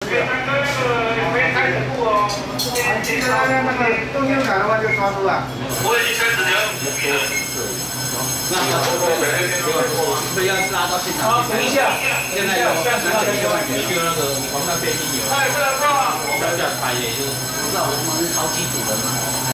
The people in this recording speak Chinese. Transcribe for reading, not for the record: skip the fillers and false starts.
那个动静感的话就刷出来。 我已经开始量5米了。 那所以要拉到现场去。一下，现在有3.1万元，就那个黄大便利有，要拍也就不知道我们好几组人嘛。